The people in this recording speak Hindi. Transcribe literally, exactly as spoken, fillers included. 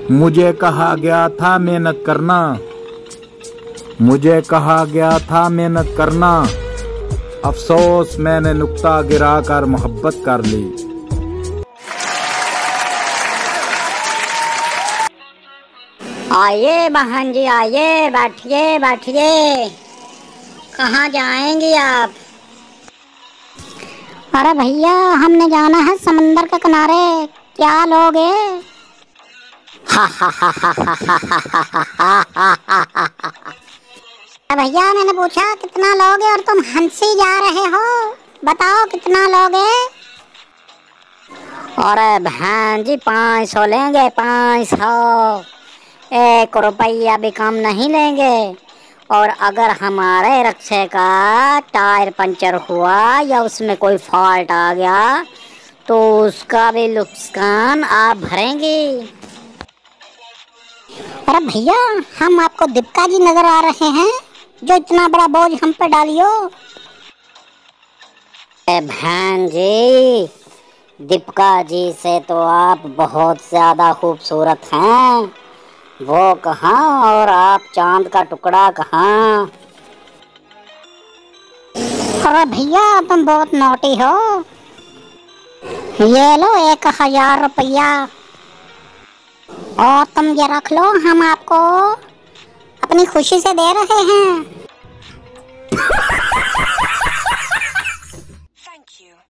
मुझे कहा गया था मेहनत करना, मुझे कहा गया था मेहनत करना, अफसोस मैंने नुक्ता गिराकर मोहब्बत कर ली। आइए बहन जी, आइए, बैठिए बैठिए। कहाँ जाएंगी आप? अरे भैया, हमने जाना है समंदर के किनारे, क्या लोगे? भैया मैंने पूछा कितना लोगे और तुम हंसी जा रहे हो, बताओ कितना लोगे? अरे बहन जी, पाँच सौ लेंगे, पाँच सौ, एक रुपया भी कम नहीं लेंगे। और अगर हमारे रिक्शे का टायर पंचर हुआ या उसमें कोई फॉल्ट आ गया तो उसका भी नुकसान आप भरेंगी। अरे भैया, हम आपको दीपिका जी नजर आ रहे हैं जो इतना बड़ा बोझ हम पे डालियो। बहन जी, दीपिका जी से तो आप बहुत ज्यादा खूबसूरत हैं, वो कहाँ और आप चांद का टुकड़ा कहाँ। अरे भैया, तुम बहुत नौटी हो, ये लो एक हजार रुपया और तुम ये रख लो, हम आपको अपनी खुशी से दे रहे हैं।